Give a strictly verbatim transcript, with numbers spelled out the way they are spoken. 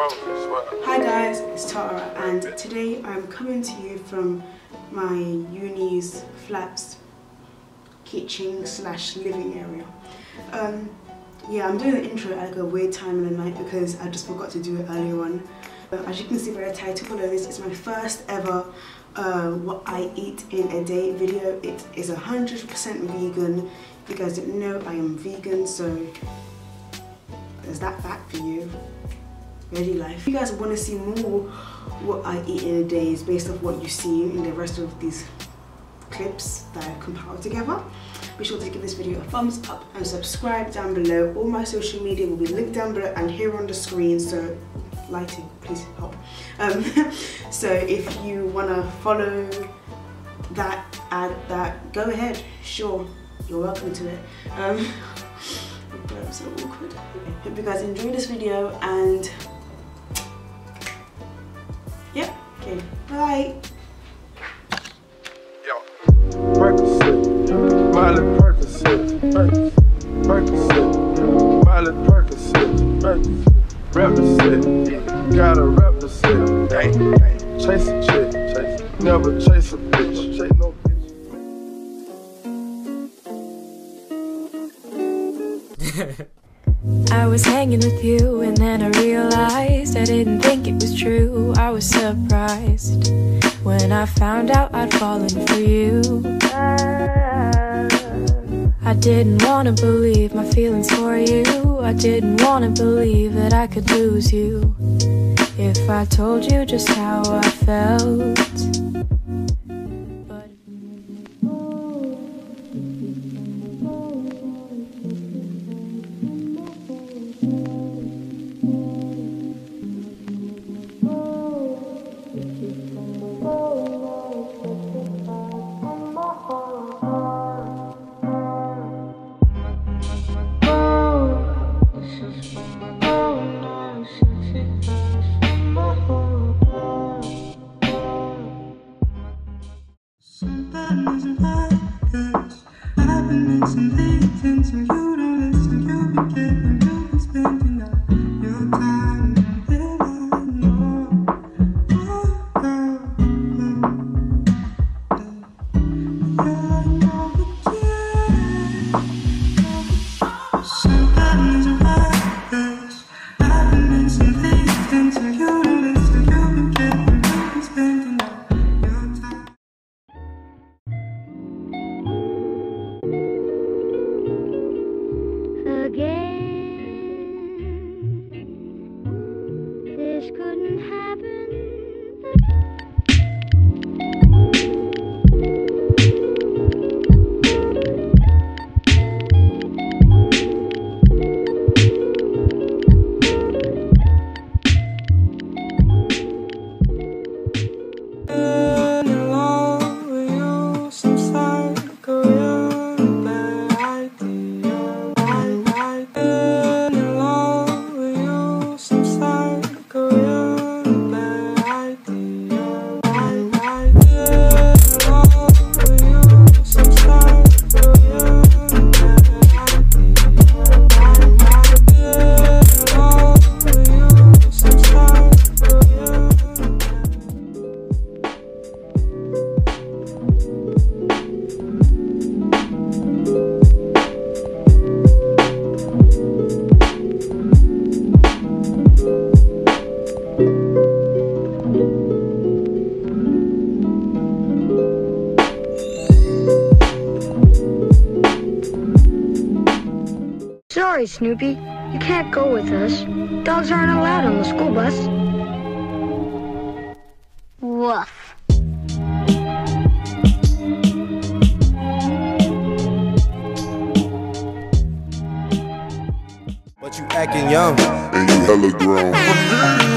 Hi guys, it's Tara, and today I'm coming to you from my uni's flats kitchen slash living area. Um, yeah, I'm doing the intro at like a weird time in the night because I just forgot to do it earlier on. But as you can see by the title below, this is my first ever uh, what I eat in a day video. It is one hundred percent vegan. If you guys didn't know, I am vegan, so there's that fact for you. Ready life. If you guys want to see more what I eat in a day is based off what you see in the rest of these clips that I've compiled together, be sure to give this video a thumbs up and subscribe down below. All my social media will be linked down below and here on the screen, so lighting, please help. Um, so if you want to follow that, add that, go ahead, sure, you're welcome to it. Um, I'm so awkward. Hope you guys enjoy this video and yeah, okay, bye. Yo, Percocet, Miley Percocet, Percocet, Miley Percocet, represent, gotta represent, chase a chick, chase, never chase a bitch, chase no bitch. I was hanging with you and then I realized I didn't think it was true. I was surprised when I found out I'd fallen for you. I didn't want to believe my feelings for you. I didn't want to believe that I could lose you if I told you just how I felt. Sorry, Snoopy. You can't go with us. Dogs aren't allowed on the school bus. Woof. But you acting young and you hella grown.